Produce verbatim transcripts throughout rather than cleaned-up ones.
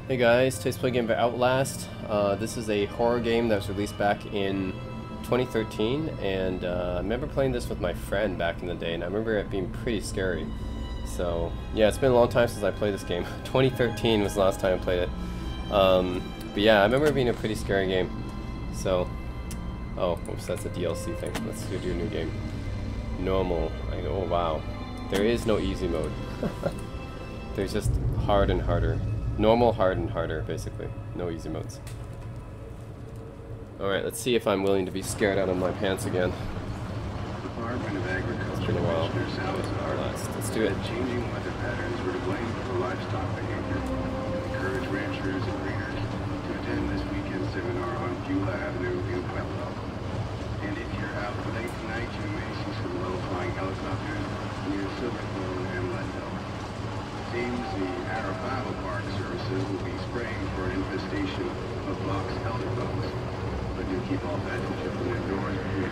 Hey guys, today's play game by Outlast. Uh, this is a horror game that was released back in twenty thirteen, and uh, I remember playing this with my friend back in the day, and I remember it being pretty scary. So yeah, it's been a long time since I played this game. twenty thirteen was the last time I played it. Um, but yeah, I remember it being a pretty scary game. So, oh, oops, that's a D L C thing. Let's do a new game. Normal. I know. Oh wow, there is no easy mode. There's just hard and harder. Normal, hard, and harder, basically. No easy modes. Alright, let's see if I'm willing to be scared out of my pants again. Department of Agriculture. It's been a while. Outlast. Let's do it. Changing weather patterns were to blame for livestock behavior and encourage ranchers and breeders to attend this weekend seminar on Beulah Avenue in Pueblo. And if you're out late tonight, you may see some low-flying helicopters near Silverthorne and Leadville. Seems the Arapaho Park Services will be spraying for an infestation of box elder bugs, but do keep all pets and children indoors.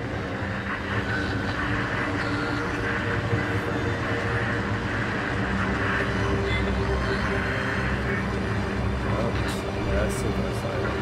Oh, that's super silent.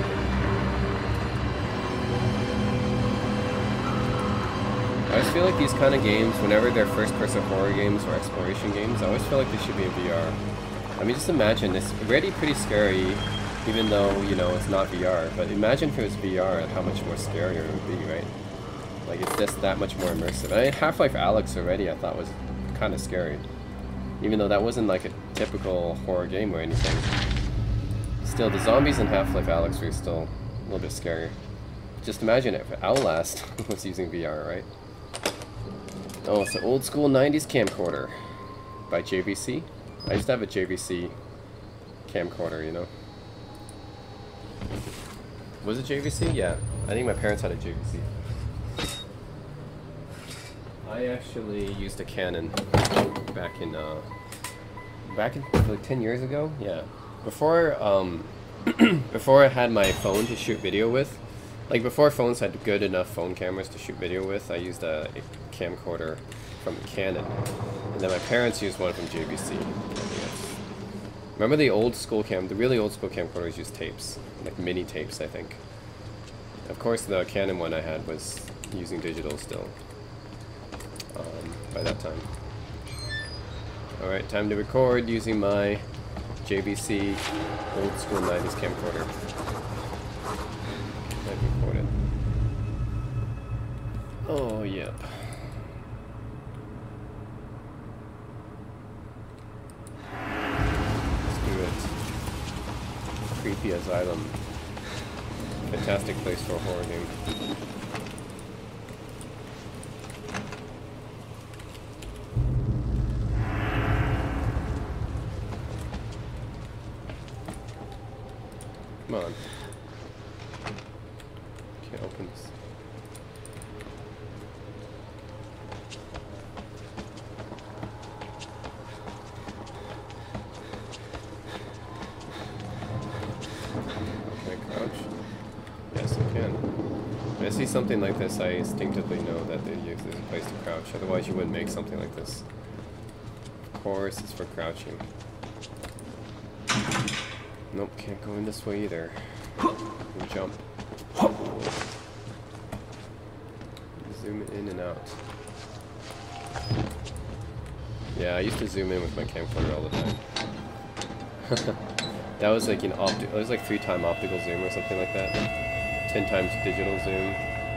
I always feel like these kind of games, whenever they're first-person horror games or exploration games, I always feel like they should be in V R. I mean, just imagine, it's already pretty scary, even though, you know, it's not V R, but imagine if it was V R and how much more scarier it would be, right? Like, it's just that much more immersive. I mean, Half-Life Alyx already I thought was kind of scary, even though that wasn't like a typical horror game or anything. Still, the zombies in Half-Life Alyx were still a little bit scarier. Just imagine if Outlast was using V R, right? Oh, it's an old school nineties camcorder by J V C. I used to have a J V C camcorder, you know. Was it J V C? Yeah. I think my parents had a J V C. I actually used a Canon back in, uh, back in like ten years ago. Yeah. Before, um, before I had my phone to shoot video with, like before phones had good enough phone cameras to shoot video with, I used a, a camcorder from Canon, and then my parents used one from J V C. Remember the old school cam, the really old school camcorders used tapes, like mini tapes, I think. Of course, the Canon one I had was using digital still, um, by that time. Alright, time to record using my J V C old school nineties camcorder. Recorded. Oh, yep. Let's do it. Creepy Asylum. Fantastic place for a horror game. Come on. Can't open this. Can I crouch? Yes, I can. When I see something like this, I instinctively know that there's a place to crouch. Otherwise, you wouldn't make something like this. Of course, it's for crouching. Nope, can't go in this way either. And jump. Zoom in and out. Yeah, I used to zoom in with my camcorder all the time. That was like an opti- it was like three time optical zoom or something like that. Ten times digital zoom.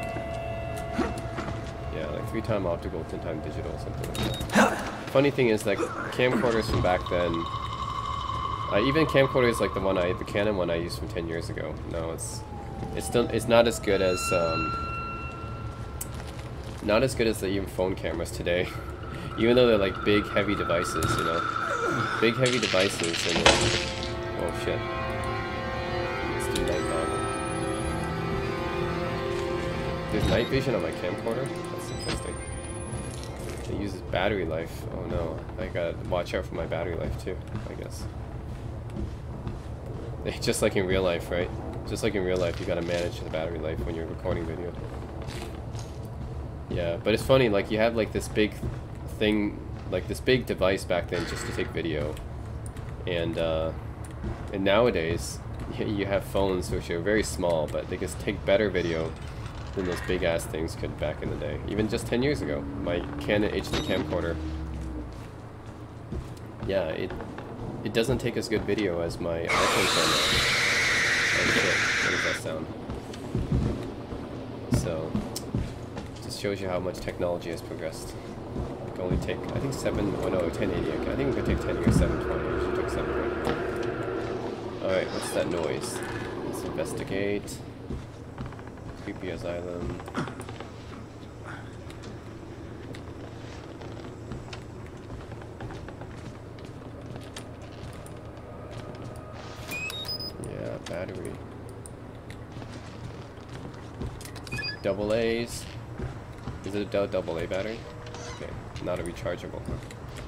Yeah, like three time optical, ten time digital, something like that. Funny thing is, like camcorders from back then. Uh, even camcorders like the one I, the Canon one I used from ten years ago. No, it's, it's still, it's not as good as, um, not as good as the even phone cameras today. Even though they're like big, heavy devices, you know, big, heavy devices. And uh, oh shit, let's do night goggle. There's night vision on my camcorder. That's interesting. It uses battery life. Oh no, I gotta watch out for my battery life too, I guess. Just like in real life, right? Just like in real life, you gotta manage the battery life when you're recording video. Yeah, but it's funny, like you have like this big thing, like this big device back then just to take video. And uh, And nowadays, you have phones which are very small, but they can take better video than those big ass things could back in the day. Even just ten years ago, my Canon H D camcorder, yeah, it it doesn't take as good video as my iPhone camera. Oh shit, what does that sound? So, just shows you how much technology has progressed. It can only take, I think seven, oh no, ten eighty, I think it could take ten years, seven twenty, it should take seven twenty. Alright, what's that noise? Let's investigate. Creepy asylum. Yeah, battery. Double A's. Is it a double A battery? Okay, not a rechargeable, huh?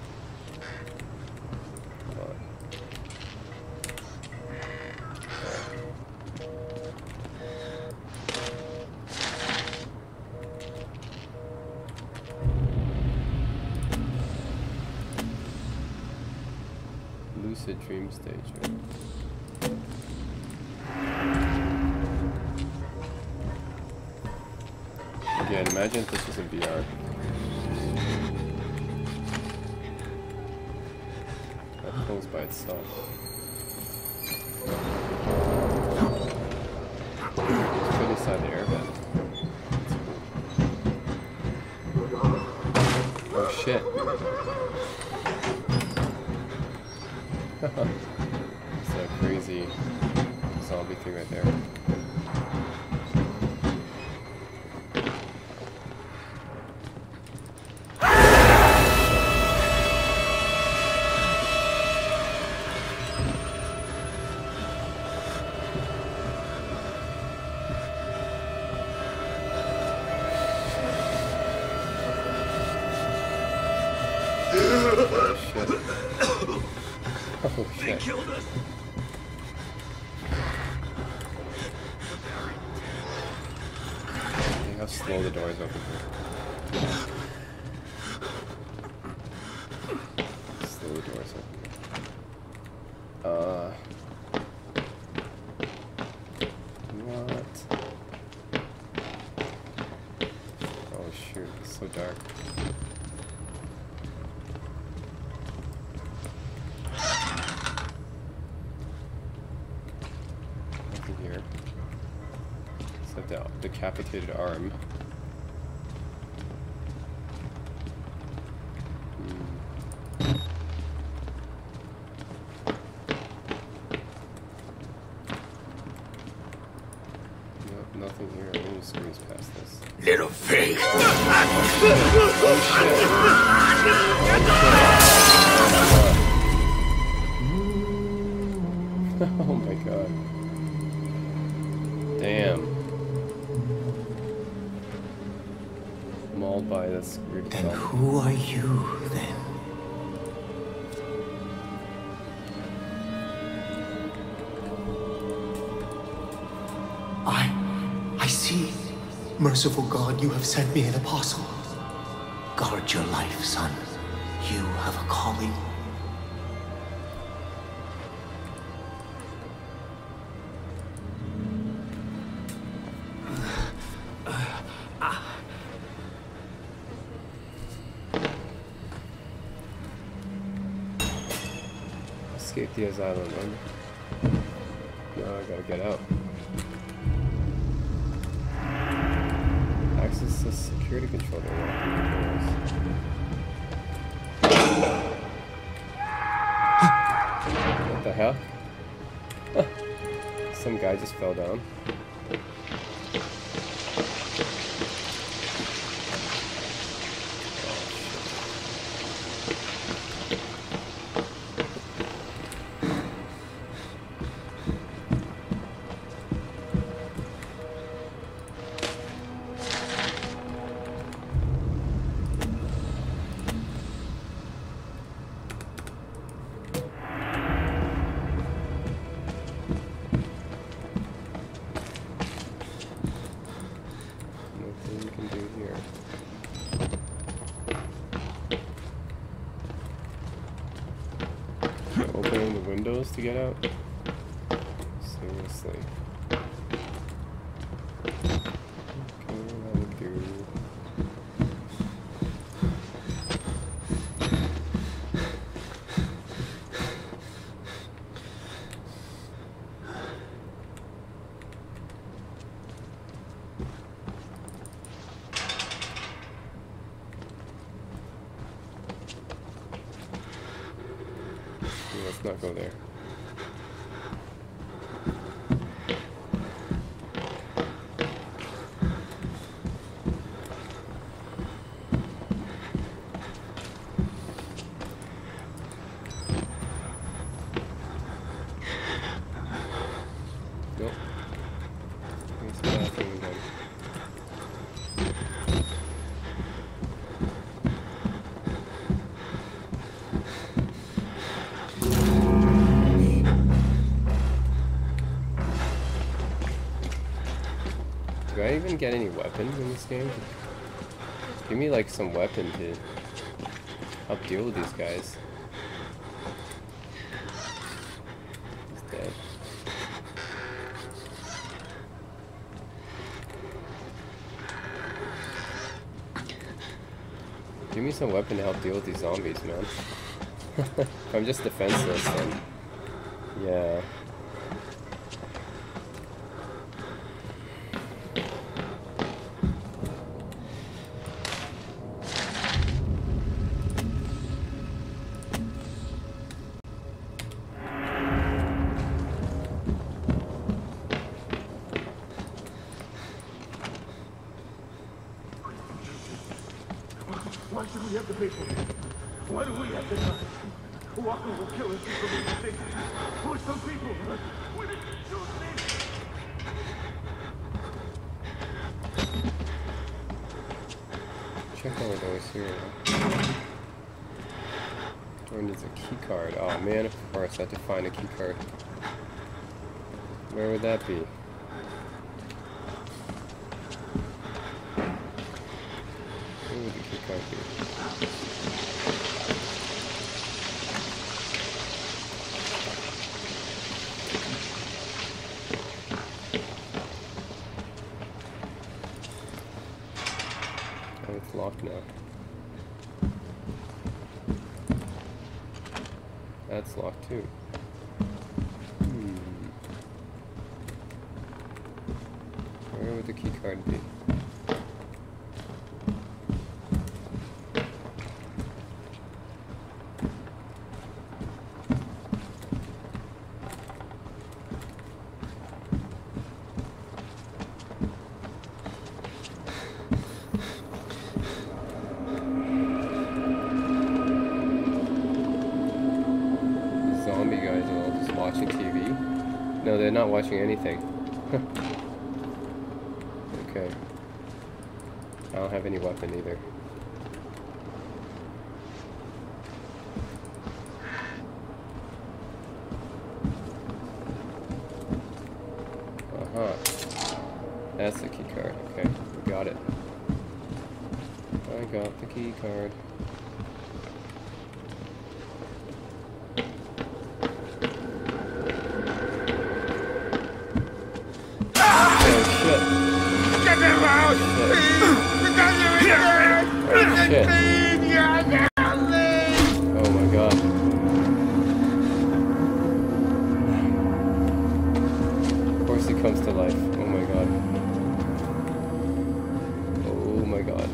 Lucid dream stage, right? Again, imagine if this was in V R. That pulls by itself. Let's put inside the air vent. Oh shit. It's a crazy zombie thing right there. Oh shit. They killed us. Look how slow the doors open here. Slow the doors open. Uh. What? Oh shoot, it's so dark. Here. Set the decapitated arm. Hmm. Nope, nothing here. Let me squeeze past this. Little pig! Oh shit! Oh shit! Oh my god. Damn. Mauled by this weird Then zombie. who are you, then? I... I see. Merciful God, you have sent me an apostle. Guard your life, son. You have a calling. Escape the asylum, run. No, I gotta get out. Access the security control to unlock the doors. What the hell? Some guy just fell down. those to get out? Seriously. Okay, that'll do. Let's not go there. Nope. Here's the bathroom again. Do I even get any weapons in this game? Give me like some weapon to help deal with these guys. He's dead. Give me some weapon to help deal with these zombies, man. If I'm just defenseless, then yeah. Why should we have to pay for it? Why do we have to die? Walker will kill us for being sick. For some people, we didn't choose this. Check all the doors here. Door needs a key card. Oh man, of course I have to find a key card. Where would that be? Where would the key card be? Oh, it's locked now. That's locked too. Hmm. Where would the key card be? Watching T V? No, they're not watching anything. Okay. I don't have any weapon either. Uh-huh. That's the key card. Okay, we got it. I got the key card. Shit. Oh my god. Of course he comes to life. Oh my god. Oh my god.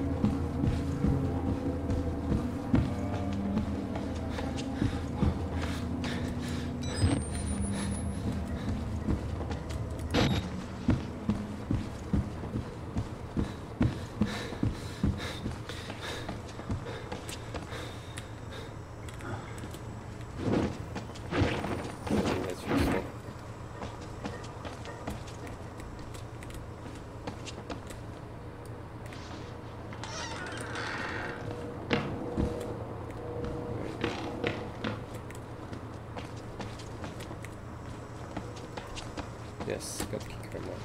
Yes, got the key card now.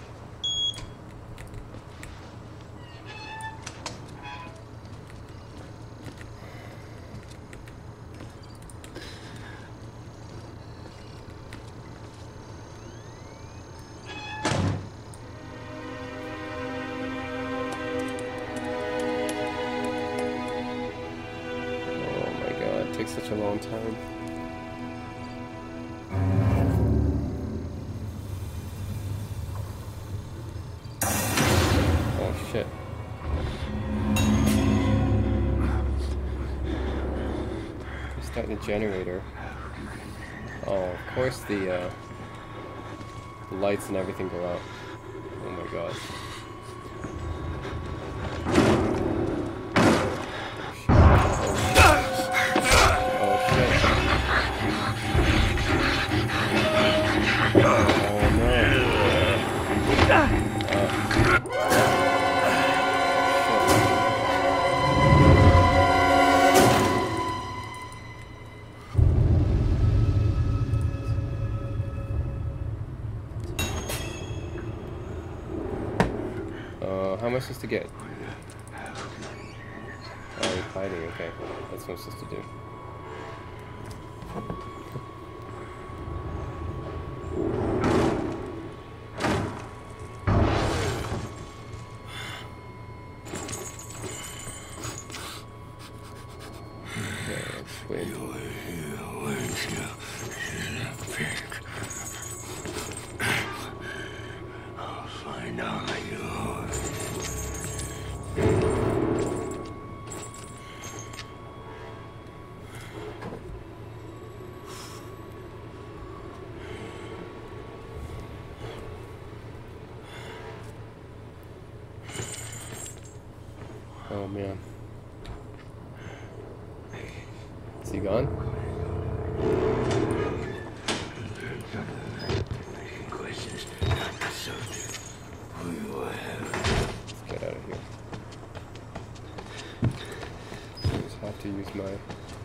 such a long time. Oh shit. Start the generator. Oh, of course the, uh, the lights and everything go out. Oh my god. How am I supposed to get? Oh, he's hiding, okay. That's what I'm supposed to do. Okay, let's wait. I'll find out you. Oh man. Is he gone? Questions not the subject. Who you have? Let's get out of here. I just have to use my...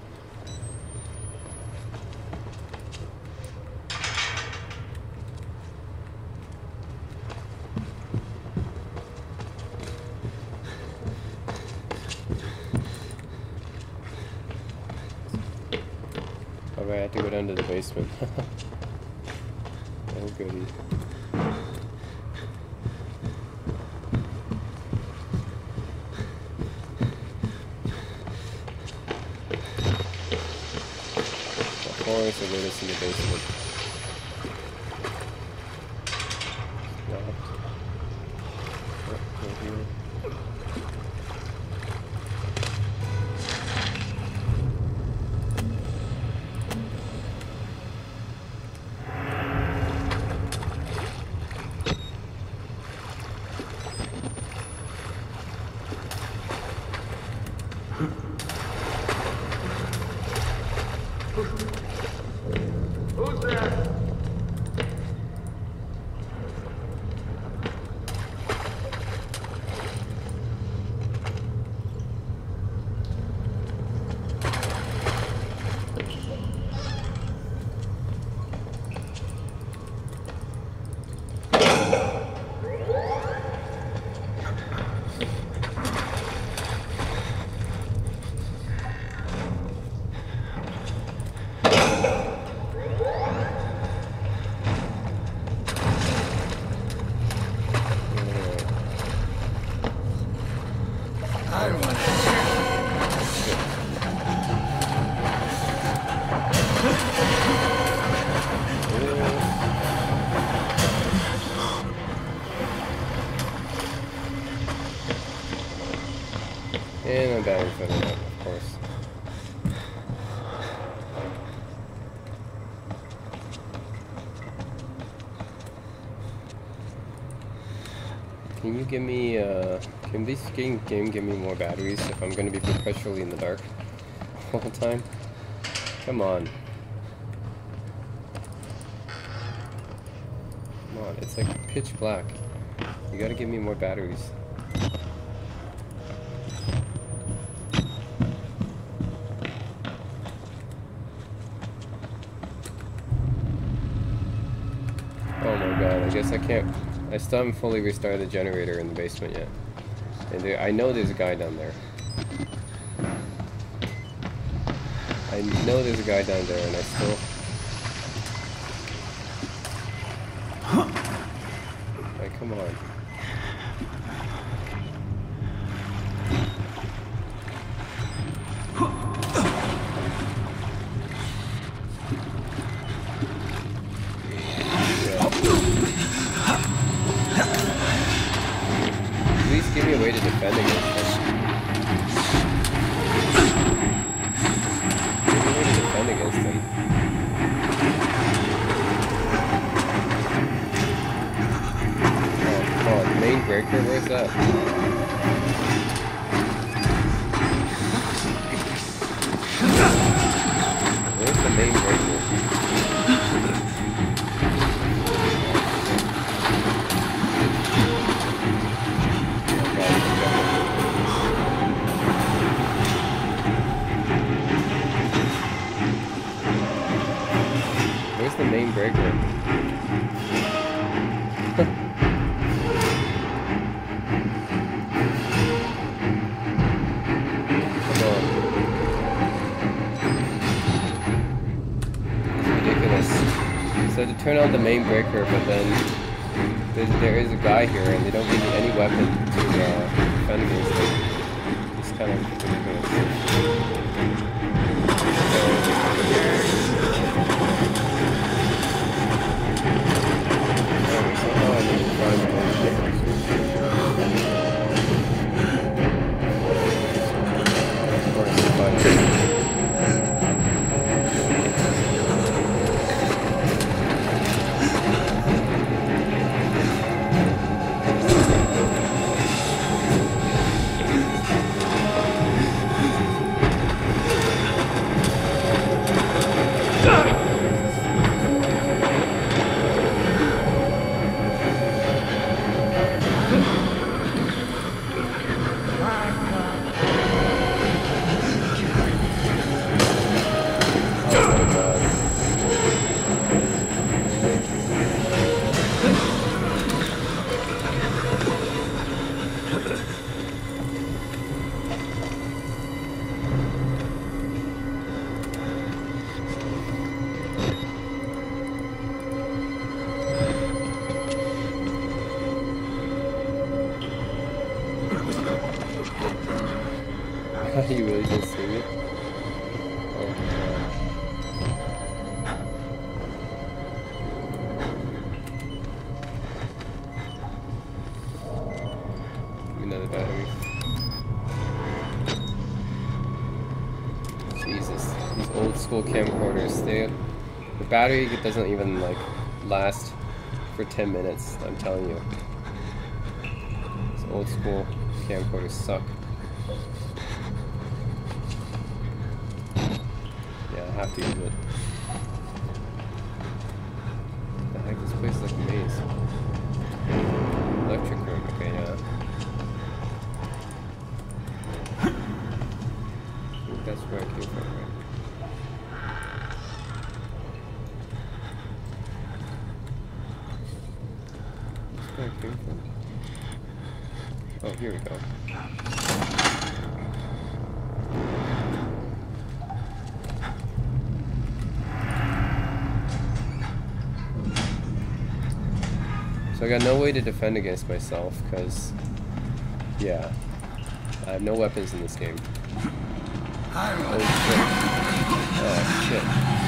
Alright, I have to go down to the basement. Oh goody. Of course, I made us in the basement. Locked. Oh, go here. Who's there? And I'm battery filling up, of course. Can you give me, uh, can this game, game give me more batteries if I'm going to be perpetually in the dark all the time? Come on. Come on, it's like pitch black. You gotta give me more batteries. Oh my god, I guess I can't... I still haven't fully restarted the generator in the basement yet. And there, I know there's a guy down there. I know there's a guy down there and I still... Like, come on. way to defend against them. There's no way to defend against them. Oh, oh, main breaker, where's that? Where's the main breaker? Where's the main breaker? So to turn on the main breaker, but then there is a guy here, and they don't give me any weapon to uh, defend against him. It's kind of ridiculous. Alright, so now I need to find my own ship. Of course, find it. You really just see it? Oh my god. Another battery. Jesus, these old school camcorders, they, the battery doesn't even like last for ten minutes, I'm telling you. These old school camcorders suck. I have to use it. What the heck? This place is like a maze. Electric room. Okay, yeah. I think that's where I came from, right? That's where I came from. Oh, here we go. So I got no way to defend against myself, because, yeah, I have no weapons in this game. Oh shit. Oh shit.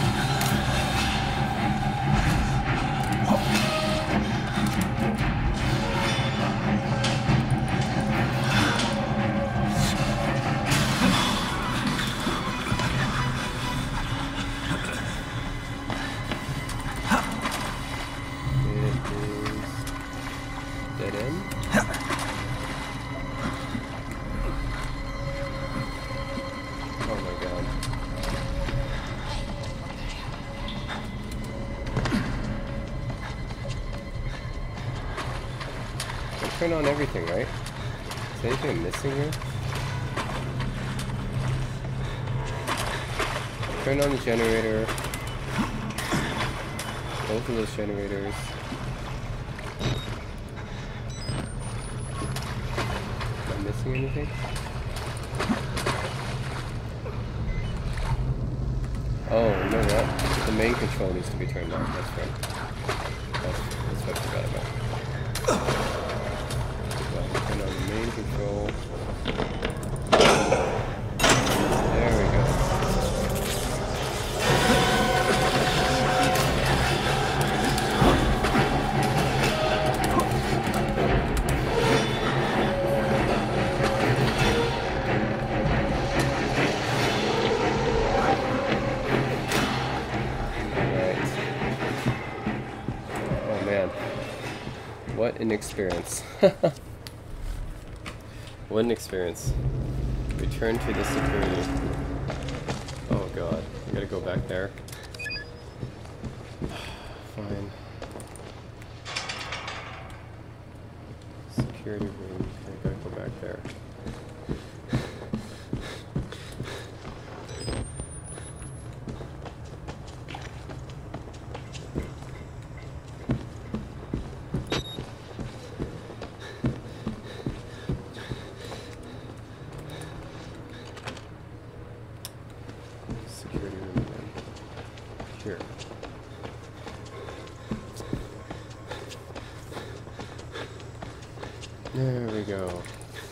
Turn on everything, right? Is there anything missing here? Turn on the generator. Both of those generators. Am I missing anything? Oh, you know what? The main control needs to be turned on. That's right. That's, that's what I forgot about. Turn on the main control. There we go. man. What an experience. What an experience. Return to the security. Oh god. I gotta go back there. Fine. Security room. I gotta go back there. Security room again. Here. There we go.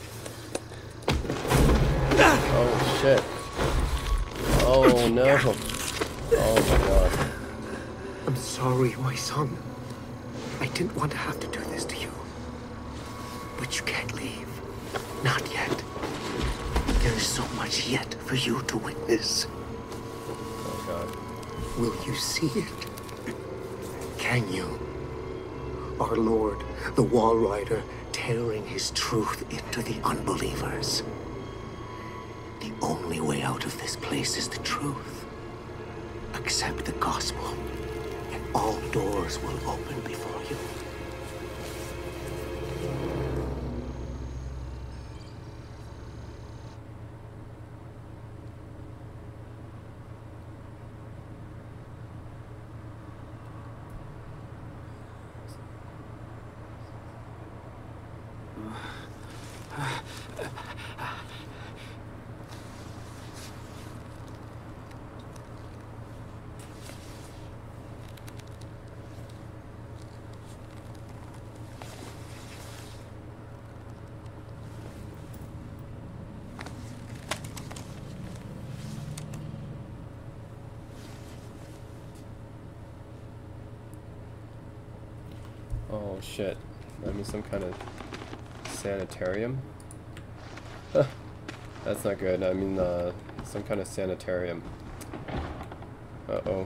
Oh shit. Oh no. Oh my god. I'm sorry, my son. I didn't want to have to do this to you. But you can't leave. Not yet. There is so much yet for you to witness. Oh god. Will you see it? Can you? Our Lord, the Wall Rider, tearing his truth into the unbelievers. The only way out of this place is the truth. Accept the gospel, and all doors will open before you. Oh shit. I mean some kind of sanitarium? That's not good. I mean uh, some kind of sanitarium. Uh-oh.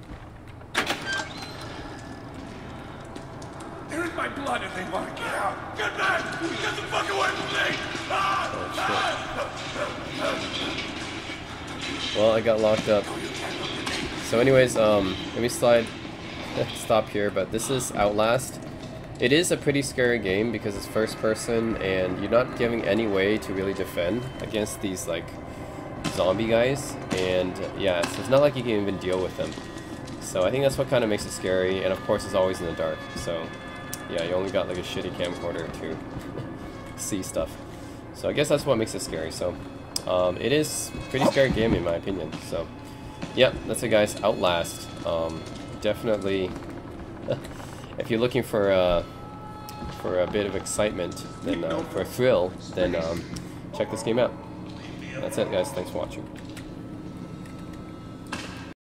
They're in my blood if they want to get out. Get back! Get the fuck away from me! Ah! Oh shit. Well, I got locked up. So anyways, um, let me slide, stop here, but this is Outlast. It is a pretty scary game because it's first person and you're not giving any way to really defend against these like zombie guys, and yeah, so it's not like you can even deal with them. So I think that's what kind of makes it scary, and of course it's always in the dark, so yeah, you only got like a shitty camcorder to see stuff. So I guess that's what makes it scary. So um, it is a pretty scary game in my opinion. So yeah, that's it guys, Outlast. Um, definitely if you're looking for uh, for a bit of excitement, then uh, for a thrill, then um, check this game out. That's it guys, thanks for watching.